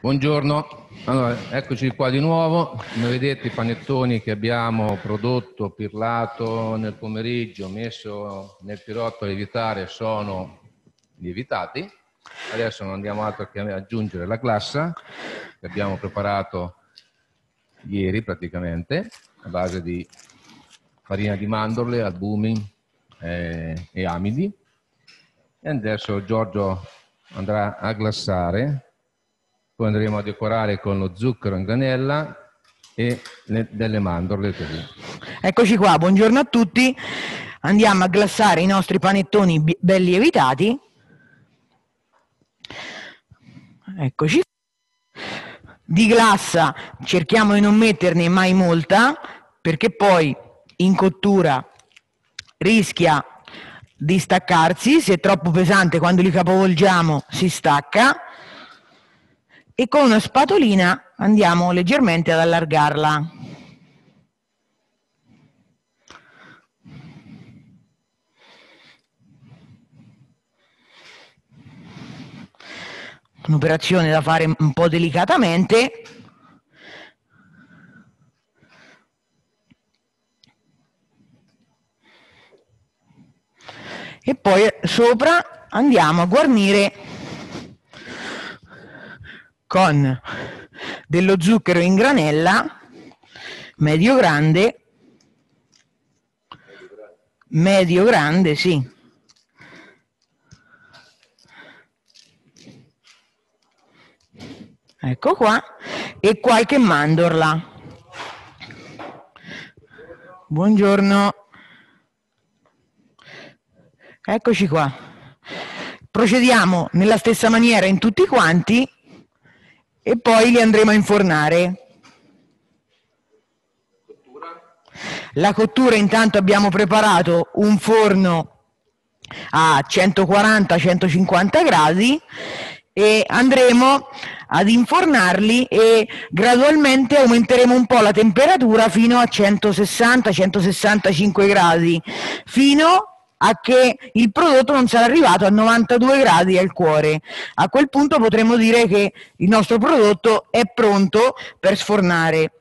Buongiorno, allora, eccoci qua di nuovo. Come vedete, i panettoni che abbiamo prodotto, pirlato nel pomeriggio, messo nel pirotto a lievitare, sono lievitati. Adesso non andiamo altro che a aggiungere la glassa che abbiamo preparato ieri praticamente, a base di farina di mandorle, albumi e amidi. E adesso Giorgio andrà a glassare. Poi andremo a decorare con lo zucchero in granella e delle mandorle così. Eccoci qua, buongiorno a tutti. Andiamo a glassare i nostri panettoni belli lievitati. Eccoci. Di glassa cerchiamo di non metterne mai molta, perché poi in cottura rischia di staccarsi. Se è troppo pesante, quando li capovolgiamo si stacca. E con una spatolina andiamo leggermente ad allargarla. Un'operazione da fare un po' delicatamente. E poi sopra andiamo a guarnire con dello zucchero in granella medio grande, sì. Ecco qua, e qualche mandorla. Buongiorno. Eccoci qua. Procediamo nella stessa maniera in tutti quanti e poi li andremo a infornare. La cottura, intanto abbiamo preparato un forno a 140-150 gradi e andremo ad infornarli e gradualmente aumenteremo un po' la temperatura fino a 160-165 gradi, fino a che il prodotto non sarà arrivato a 92 gradi al cuore. A quel punto potremo dire che il nostro prodotto è pronto per sfornare.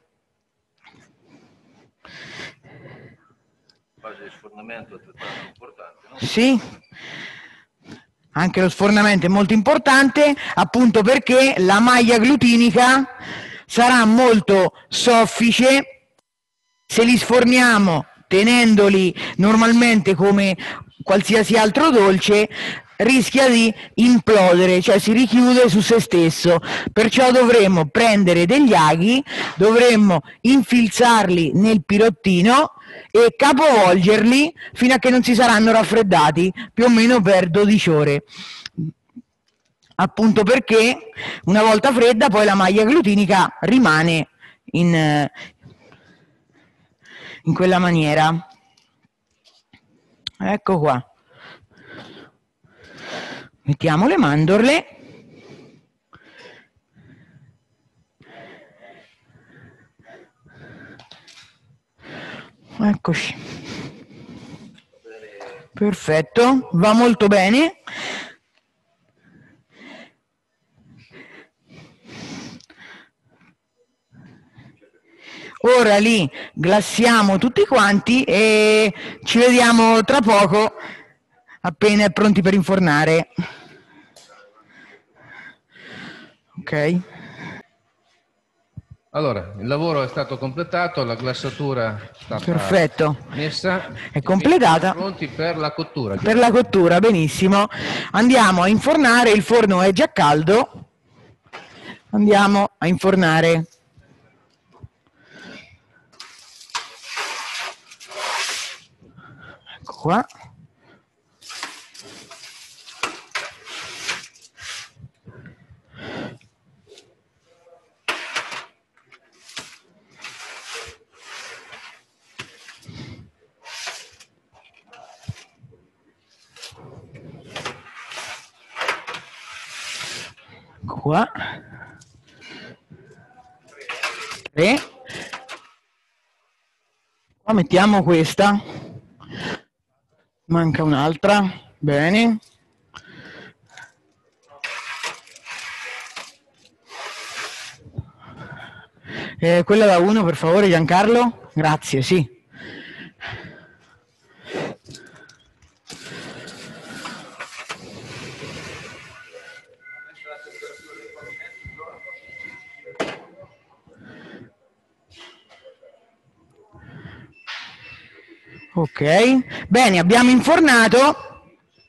La fase di sfornamento è altrettanto importante, no? Sì, anche lo sfornamento è molto importante, appunto perché la maglia glutinica sarà molto soffice. Se li sforniamo tenendoli normalmente come qualsiasi altro dolce, rischia di implodere, cioè si richiude su se stesso. Perciò dovremmo prendere degli aghi, dovremmo infilzarli nel pirottino e capovolgerli fino a che non si saranno raffreddati, più o meno per 12 ore. Appunto perché una volta fredda poi la maglia glutinica rimane in quella maniera. Ecco qua. Mettiamo le mandorle. Eccoci. Perfetto, va molto bene. Ora li glassiamo tutti quanti e ci vediamo tra poco, appena pronti per infornare. Ok. Allora, il lavoro è stato completato, la glassatura è stata messa, È completata. siamo pronti per la cottura. Per la cottura, benissimo. Andiamo a infornare, il forno è già caldo. Andiamo a infornare. Ecco qua. Qua 3, qua mettiamo questa, manca un'altra, bene, Quella da 1, per favore, Giancarlo. Grazie, sì. Ok, bene, abbiamo infornato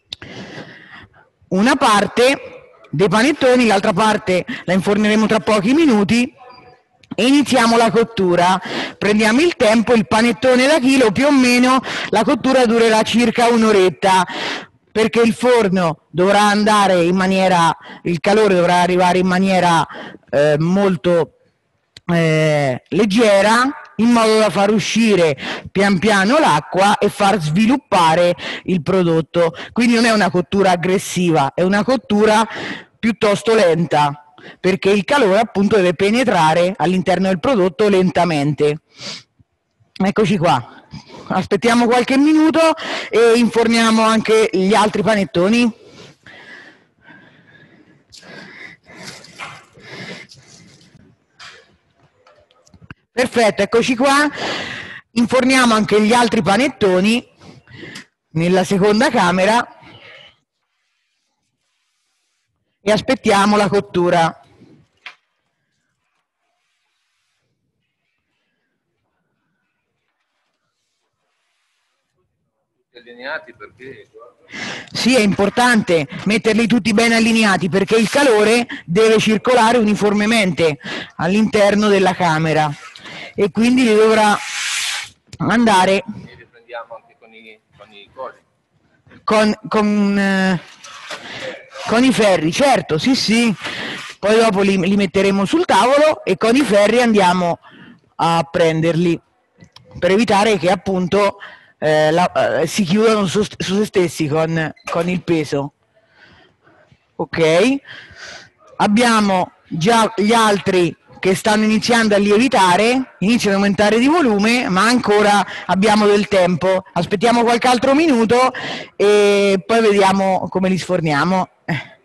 una parte dei panettoni, l'altra parte la inforneremo tra pochi minuti e iniziamo la cottura. Prendiamo il tempo, il panettone da chilo più o meno la cottura durerà circa un'oretta, perché il forno dovrà andare in maniera, il calore dovrà arrivare in maniera molto leggera, in modo da far uscire pian piano l'acqua e far sviluppare il prodotto. Quindi non è una cottura aggressiva, è una cottura piuttosto lenta, perché il calore appunto deve penetrare all'interno del prodotto lentamente. Eccoci qua, aspettiamo qualche minuto e inforniamo anche gli altri panettoni. Perfetto, eccoci qua, inforniamo anche gli altri panettoni nella seconda camera e aspettiamo la cottura. Allineati perché... Sì, è importante metterli tutti bene allineati perché il calore deve circolare uniformemente all'interno della camera e quindi li dovrà andare E li prendiamo anche con i cosi. con i ferri, certo, sì sì, poi dopo li metteremo sul tavolo e con i ferri andiamo a prenderli per evitare che appunto si chiudano su se stessi con il peso. Ok, abbiamo già gli altri che stanno iniziando a lievitare, iniziano ad aumentare di volume, ma ancora abbiamo del tempo. Aspettiamo qualche altro minuto e poi vediamo come li sforniamo.